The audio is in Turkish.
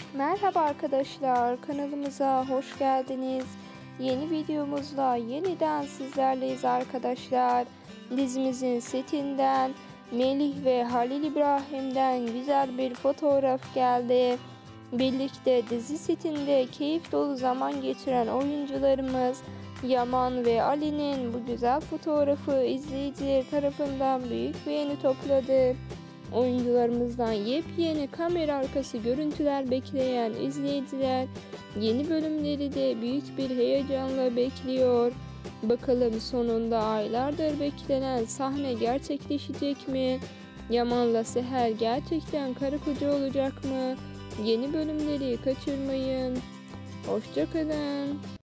Merhaba arkadaşlar, kanalımıza hoş geldiniz. Yeni videomuzla yeniden sizlerleyiz arkadaşlar. Dizimizin setinden Melih ve Halil İbrahim'den güzel bir fotoğraf geldi. Birlikte dizi setinde keyif dolu zaman geçiren oyuncularımız Yaman ve Ali'nin bu güzel fotoğrafı izleyiciler tarafından büyük beğeni topladı. Oyuncularımızdan yepyeni kamera arkası görüntüler bekleyen izleyiciler yeni bölümleri de büyük bir heyecanla bekliyor. Bakalım sonunda aylardır beklenen sahne gerçekleşecek mi? Yaman'la Seher gerçekten karı koca olacak mı? Yeni bölümleri kaçırmayın. Hoşça kalın.